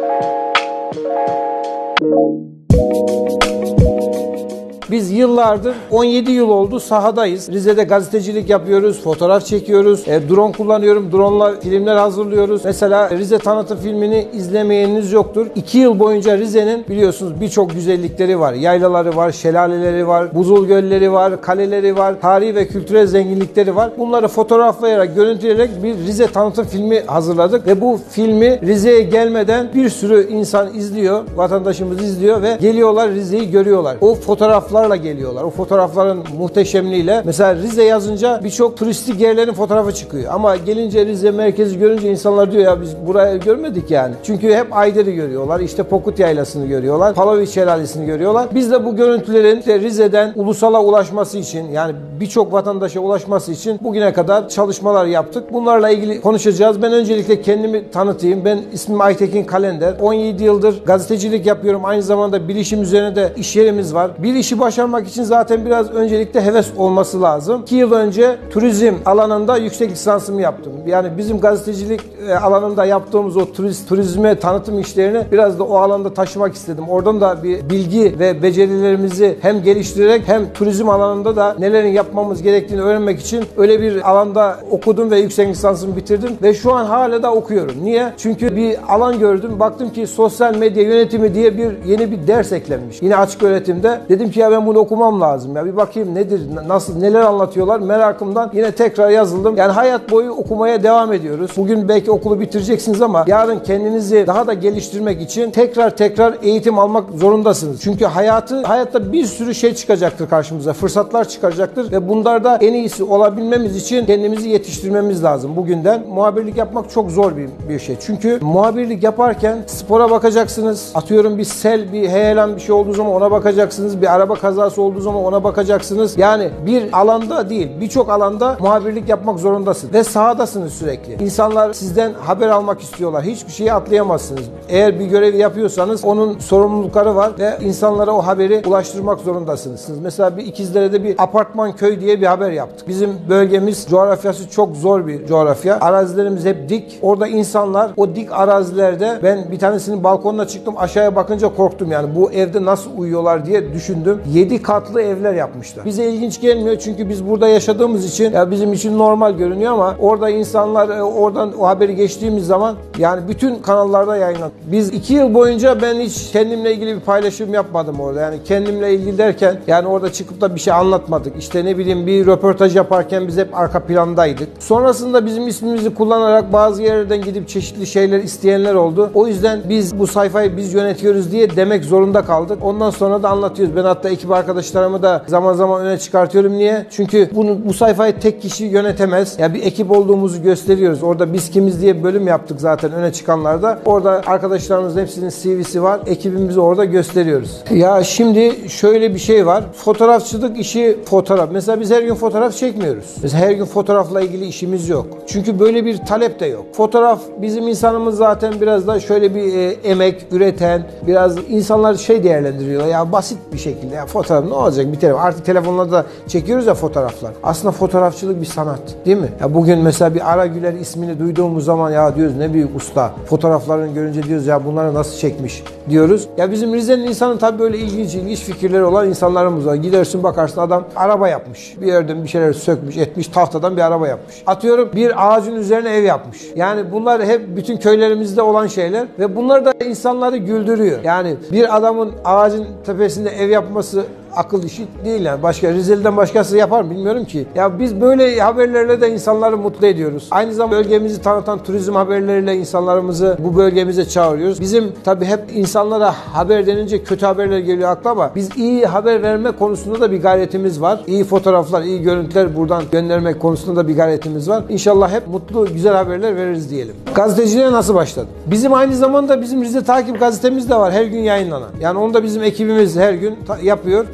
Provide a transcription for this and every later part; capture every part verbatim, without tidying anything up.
Biz yıllardır, on yedi yıl oldu sahadayız. Rize'de gazetecilik yapıyoruz, fotoğraf çekiyoruz, e, drone kullanıyorum, drone'la filmler hazırlıyoruz. Mesela Rize tanıtım filmini izlemeyeniniz yoktur. iki yıl boyunca Rize'nin biliyorsunuz birçok güzellikleri var. Yaylaları var, şelaleleri var, buzul gölleri var, kaleleri var, tarihi ve kültürel zenginlikleri var. Bunları fotoğraflayarak, görüntüleyerek bir Rize tanıtım filmi hazırladık ve bu filmi Rize'ye gelmeden bir sürü insan izliyor, vatandaşımız izliyor ve geliyorlar, Rize'yi görüyorlar. O fotoğraflar geliyorlar. O fotoğrafların muhteşemliğiyle mesela Rize yazınca birçok turistik yerlerin fotoğrafı çıkıyor. Ama gelince Rize merkezi görünce insanlar diyor ya biz burayı görmedik yani. Çünkü hep Ayder'i görüyorlar. İşte Pokut Yaylası'nı görüyorlar. Palavut Şelalesi'ni görüyorlar. Biz de bu görüntülerin işte Rize'den ulusala ulaşması için yani birçok vatandaşa ulaşması için bugüne kadar çalışmalar yaptık. Bunlarla ilgili konuşacağız. Ben öncelikle kendimi tanıtayım. Ben ismim Aytekin Kalender. on yedi yıldır gazetecilik yapıyorum. Aynı zamanda bilişim üzerine de iş yerimiz var. Bir işi başarmak için zaten biraz öncelikle heves olması lazım. iki yıl önce turizm alanında yüksek lisansımı yaptım. Yani bizim gazetecilik alanında yaptığımız o turist, turizme tanıtım işlerini biraz da o alanda taşımak istedim. Oradan da bir bilgi ve becerilerimizi hem geliştirerek hem turizm alanında da nelerin yapmamız gerektiğini öğrenmek için öyle bir alanda okudum ve yüksek lisansımı bitirdim ve şu an hala da okuyorum. Niye? Çünkü bir alan gördüm. Baktım ki sosyal medya yönetimi diye bir yeni bir ders eklenmiş. Yine açık öğretimde. Dedim ki ya ben bunu okumam lazım ya. Bir bakayım nedir, nasıl, neler anlatıyorlar merakımdan yine tekrar yazıldım. Yani hayat boyu okumaya devam ediyoruz. Bugün belki okulu bitireceksiniz ama yarın kendinizi daha da geliştirmek için tekrar tekrar eğitim almak zorundasınız. Çünkü hayatı, hayatta bir sürü şey çıkacaktır karşımıza. Fırsatlar çıkacaktır ve bunlarda en iyisi olabilmemiz için kendimizi yetiştirmemiz lazım. Bugünden muhabirlik yapmak çok zor bir, bir şey. Çünkü muhabirlik yaparken spora bakacaksınız. Atıyorum bir sel, bir heyelan bir şey olduğu zaman ona bakacaksınız. Bir araba kazası olduğu zaman ona bakacaksınız. Yani bir alanda değil, birçok alanda muhabirlik yapmak zorundasınız. Ve sahadasınız sürekli. İnsanlar sizden haber almak istiyorlar. Hiçbir şeyi atlayamazsınız. Eğer bir görevi yapıyorsanız onun sorumlulukları var ve insanlara o haberi ulaştırmak zorundasınız. Mesela bir İkizdere'de bir apartman köy diye bir haber yaptık. Bizim bölgemiz coğrafyası çok zor bir coğrafya. Arazilerimiz hep dik. Orada insanlar o dik arazilerde ben bir tanesinin balkonuna çıktım. Aşağıya bakınca korktum yani. Bu evde nasıl uyuyorlar diye düşündüm. yedi katlı evler yapmışlar. Bize ilginç gelmiyor çünkü biz burada yaşadığımız için ya bizim için normal görünüyor ama orada insanlar oradan o haberi geçtiğimiz zaman yani bütün kanallarda yayınlandı. Biz iki yıl boyunca ben hiç kendimle ilgili bir paylaşım yapmadım orada. Yani kendimle ilgili derken yani orada çıkıp da bir şey anlatmadık. İşte ne bileyim bir röportaj yaparken biz hep arka plandaydık. Sonrasında bizim ismimizi kullanarak bazı yerlerden gidip çeşitli şeyler isteyenler oldu. O yüzden biz bu sayfayı biz yönetiyoruz diye demek zorunda kaldık. Ondan sonra da anlatıyoruz. Ben hatta ekip arkadaşlarımı da zaman zaman öne çıkartıyorum. Niye? Çünkü bunu, bu sayfayı tek kişi yönetemez. Ya bir ekip olduğumuzu gösteriyoruz. Orada biz kimiz diye bölüm yaptık zaten öne çıkanlarda. Orada arkadaşlarımızın hepsinin C V'si var. Ekibimizi orada gösteriyoruz. Ya şimdi şöyle bir şey var. Fotoğrafçılık işi fotoğraf. Mesela biz her gün fotoğraf çekmiyoruz. Mesela her gün fotoğrafla ilgili işimiz yok. Çünkü böyle bir talep de yok. Fotoğraf bizim insanımız zaten biraz da şöyle bir e, emek üreten, biraz insanlar şey değerlendiriyor. Ya basit bir şekilde ya fotoğraf ne olacak bir telefon. Artık telefonlarda da çekiyoruz ya fotoğraflar. Aslında fotoğrafçılık bir sanat değil mi? Ya bugün mesela bir Ara Güler ismini duyduğumuz zaman ya diyoruz ne büyük usta. Fotoğraflarını görünce diyoruz ya bunları nasıl çekmiş diyoruz. Ya bizim Rize'nin insanı tabii böyle ilginç ilginç fikirleri olan insanlarımız var. Gidersin bakarsın adam araba yapmış. Bir yerden bir şeyler sökmüş etmiş tahtadan bir araba yapmış. Atıyorum bir ağacın üzerine ev yapmış. Yani bunlar hep bütün köylerimizde olan şeyler ve bunlar da insanları güldürüyor. Yani bir adamın ağacın tepesinde ev yapması akıl işi değil yani. Başka Rizeli'den başkası yapar mı bilmiyorum ki. Ya biz böyle haberlerle de insanları mutlu ediyoruz. Aynı zamanda bölgemizi tanıtan turizm haberleriyle insanlarımızı bu bölgemize çağırıyoruz. Bizim tabii hep insanlara haber denince kötü haberler geliyor akla ama biz iyi haber verme konusunda da bir gayretimiz var. İyi fotoğraflar, iyi görüntüler buradan göndermek konusunda da bir gayretimiz var. İnşallah hep mutlu, güzel haberler veririz diyelim. Gazeteciliğe nasıl başladı? Bizim aynı zamanda bizim Rize Takip gazetemiz de var. Her gün yayınlanan. Yani onu da bizim ekibimiz her gün ta- yapıyor.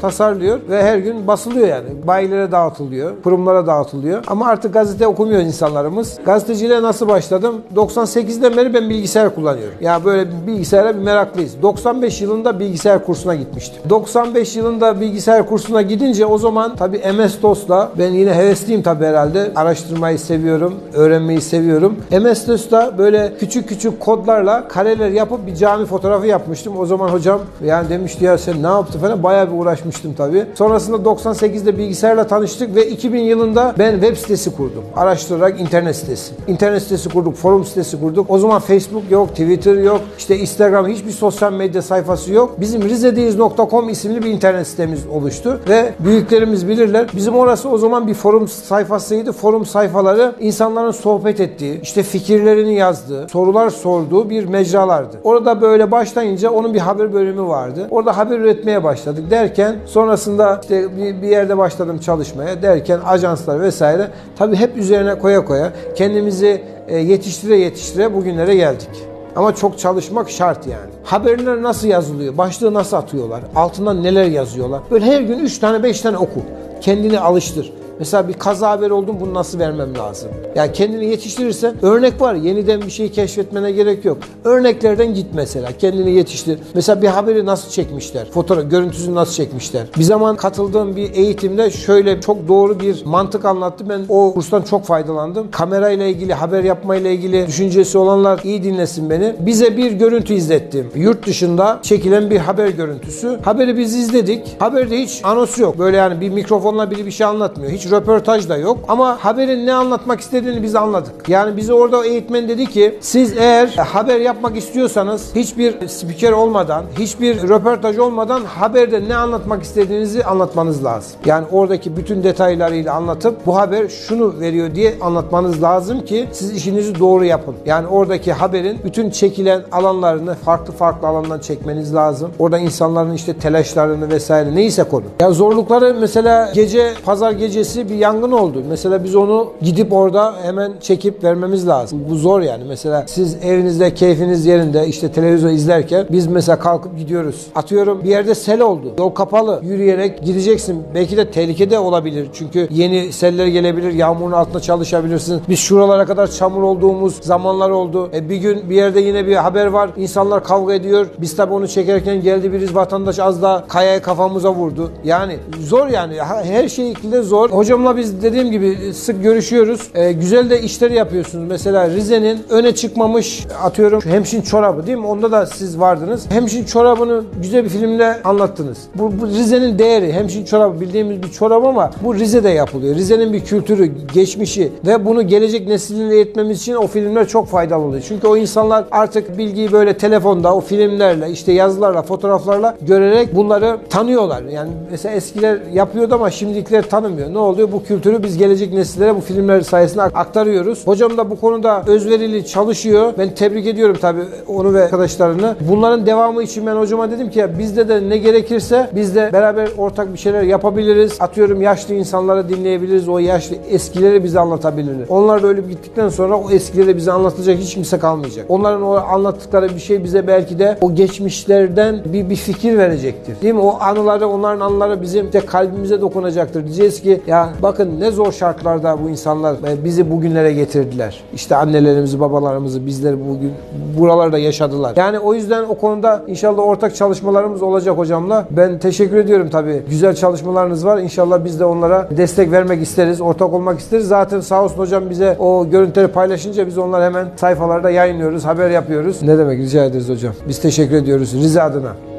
tasarlıyor ve her gün basılıyor yani. Bayilere dağıtılıyor, kurumlara dağıtılıyor. Ama artık gazete okumuyor insanlarımız. Gazeteciliğe nasıl başladım? doksan sekizden beri ben bilgisayar kullanıyorum. Ya böyle bilgisayara bir meraklıyız. doksan beş yılında bilgisayar kursuna gitmiştim. doksan beş yılında bilgisayar kursuna gidince o zaman tabii M S DOS'la ben yine hevesliyim tabii herhalde. Araştırmayı seviyorum, öğrenmeyi seviyorum. M S DOS'ta böyle küçük küçük kodlarla kareler yapıp bir cami fotoğrafı yapmıştım. O zaman hocam yani demişti ya sen ne yaptın falan, bayağı bir uğraşmıştım tabii. Sonrasında doksan sekizde bilgisayarla tanıştık ve iki bin yılında ben web sitesi kurdum. Araştırarak internet sitesi. İnternet sitesi kurduk, forum sitesi kurduk. O zaman Facebook yok, Twitter yok, işte Instagram, hiçbir sosyal medya sayfası yok. Bizim rizedeyiz nokta com isimli bir internet sitemiz oluştu ve büyüklerimiz bilirler. Bizim orası o zaman bir forum sayfasıydı. Forum sayfaları insanların sohbet ettiği, işte fikirlerini yazdığı, sorular sorduğu bir mecralardı. Orada böyle başlayınca onun bir haber bölümü vardı. Orada haber üretmeye başladık derken sonrasında işte bir, bir yerde başladım çalışmaya derken ajanslar vesaire tabii hep üzerine koya koya kendimizi yetiştire yetiştire bugünlere geldik. Ama çok çalışmak şart yani. Haberler nasıl yazılıyor? Başlığı nasıl atıyorlar? Altından neler yazıyorlar? Böyle her gün üç tane beş tane oku. Kendini alıştır. Mesela bir kaza haberi oldum, bunu nasıl vermem lazım? Yani kendini yetiştirirsen örnek var. Yeniden bir şeyi keşfetmene gerek yok. Örneklerden git mesela. Kendini yetiştir. Mesela bir haberi nasıl çekmişler? Fotoğraf, görüntüsünü nasıl çekmişler? Bir zaman katıldığım bir eğitimde şöyle çok doğru bir mantık anlattı. Ben o kurstan çok faydalandım. Kamerayla ilgili, haber yapmayla ilgili düşüncesi olanlar iyi dinlesin beni. Bize bir görüntü izlettim. Yurt dışında çekilen bir haber görüntüsü. Haberi biz izledik. Haberde hiç anons yok. Böyle yani bir mikrofonla biri bir şey anlatmıyor. Hiç röportaj da yok. Ama haberin ne anlatmak istediğini biz anladık. Yani bize orada eğitmen dedi ki siz eğer haber yapmak istiyorsanız hiçbir spiker olmadan, hiçbir röportaj olmadan haberde ne anlatmak istediğinizi anlatmanız lazım. Yani oradaki bütün detaylarıyla anlatıp bu haber şunu veriyor diye anlatmanız lazım ki siz işinizi doğru yapın. Yani oradaki haberin bütün çekilen alanlarını farklı farklı alandan çekmeniz lazım. Orada insanların işte telaşlarını vesaire neyse konu. Ya zorlukları mesela gece, pazar gecesi bir yangın oldu. Mesela biz onu gidip orada hemen çekip vermemiz lazım. Bu zor yani. Mesela siz evinizde keyfiniz yerinde işte televizyon izlerken biz mesela kalkıp gidiyoruz. Atıyorum bir yerde sel oldu. Yol kapalı. Yürüyerek gideceksin. Belki de tehlikede olabilir. Çünkü yeni seller gelebilir. Yağmurun altında çalışabilirsiniz. Biz şuralara kadar çamur olduğumuz zamanlar oldu. E bir gün bir yerde yine bir haber var. İnsanlar kavga ediyor. Biz tabii onu çekerken geldi biriz vatandaş az da kayaya kafamıza vurdu. Yani zor yani. Her şekilde zor. Hocamla biz dediğim gibi sık görüşüyoruz. Ee, güzel de işleri yapıyorsunuz. Mesela Rize'nin öne çıkmamış atıyorum Hemşin çorabı değil mi? Onda da siz vardınız. Hemşin çorabını güzel bir filmle anlattınız. Bu, bu Rize'nin değeri. Hemşin çorabı bildiğimiz bir çorap ama bu Rize'de yapılıyor. Rize'nin bir kültürü, geçmişi ve bunu gelecek nesline iletmemiz için o filmler çok faydalı oluyor. Çünkü o insanlar artık bilgiyi böyle telefonda, o filmlerle, işte yazılarla, fotoğraflarla görerek bunları tanıyorlar. Yani mesela eskiler yapıyordu ama şimdikiler tanımıyor. Ne oluyor? Bu kültürü biz gelecek nesillere bu filmler sayesinde aktarıyoruz. Hocam da bu konuda özverili çalışıyor. Ben tebrik ediyorum tabii onu ve arkadaşlarını. Bunların devamı için ben hocama dedim ki ya bizde de ne gerekirse biz de beraber ortak bir şeyler yapabiliriz. Atıyorum yaşlı insanları dinleyebiliriz. O yaşlı eskileri bize anlatabilirler. Onlar da ölüp gittikten sonra o eskileri bize anlatacak hiç kimse kalmayacak. Onların o anlattıkları bir şey bize belki de o geçmişlerden bir, bir fikir verecektir. Değil mi? O anıları, onların anıları bizim de kalbimize dokunacaktır. Diyeceğiz ki ya bakın ne zor şartlarda bu insanlar bizi bugünlere getirdiler. İşte annelerimizi, babalarımızı, bizleri bugün buralarda yaşadılar. Yani o yüzden o konuda inşallah ortak çalışmalarımız olacak hocamla. Ben teşekkür ediyorum tabii. Güzel çalışmalarınız var. İnşallah biz de onlara destek vermek isteriz, ortak olmak isteriz. Zaten sağ olsun hocam bize o görüntüleri paylaşınca biz onları hemen sayfalarda yayınlıyoruz, haber yapıyoruz. Ne demek, rica ederiz hocam. Biz teşekkür ediyoruz Rize adına.